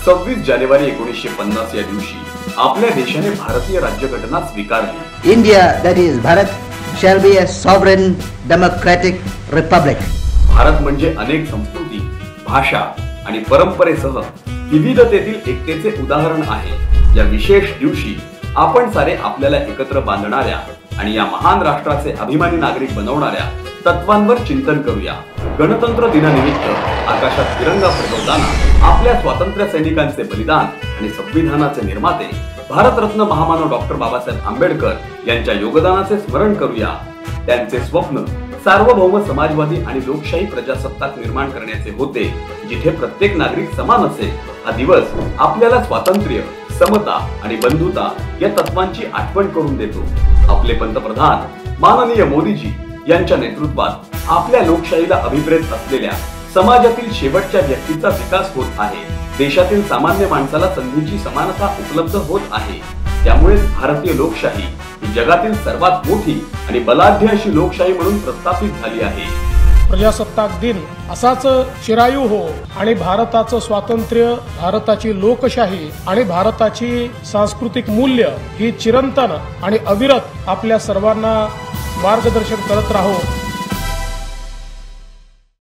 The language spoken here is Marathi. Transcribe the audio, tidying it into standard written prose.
26 जानेवारी 1950 या दिवशी आपल्या देशाने भारतीय राज्यघटना स्वीकारली। India that is Bharat shall be a sovereign democratic republic. भारत म्हणजे अनेक संस्कृती, भाषा आणि परंपरेसह विविधतेतील एकतेचे उदाहरण आहे। या विशेष दिवशी आपण सारे आपल्याला एकत्र बांधणाऱ्या आणि या महान राष्ट्राचे अभिमानी नागरिक बनवणाऱ्या तत्वांवर चिंतन करूया। गणतंत्र दिनानिमित्त आकाशात तिरंगा फडकवताना आपल्या स्वातंत्र्य सैनिकांचे बलिदान आणि संविधानाचे निर्माते भारतरत्न महामानव डॉक्टर बाबासाहेब आंबेडकर यांच्या योगदानाचे स्मरण करूया। त्यांचे स्वप्न सार्वभौम समाजवादी आणि लोकशाही प्रजासत्ताक निर्माण करण्याचे होते, जिथे प्रत्येक नागरिक समान असेल। हा दिवस आपल्याला स्वातंत्र्य, समता आणि बंधुता या तत्वांची आठवण करून देतो। आपले पंतप्रधान माननीय मोदीजी यांच्या नेतृत्वात आपल्या लोकशाहीला अभिप्रेत असलेल्या समाजातील शेवटच्या व्यक्तीचा विकास होत आहे। देशातील सामान्य माणसाला संधीची समानता उपलब्ध होत आहे। त्यामुळे भारतीय लोकशाही ही जगातील सर्वात मोठी आणि बलाढ्य अशी लोकशाही म्हणून प्रस्थापित झाली आहे। प्रजासत्ताक दिन असाच चिरायू हो आणि भारताचं स्वातंत्र्य, भारताची लोकशाही आणि भारताची सांस्कृतिक मूल्य ही चिरंतन आणि अविरत आपल्या सर्वांना मार्गदर्शन करत राहो।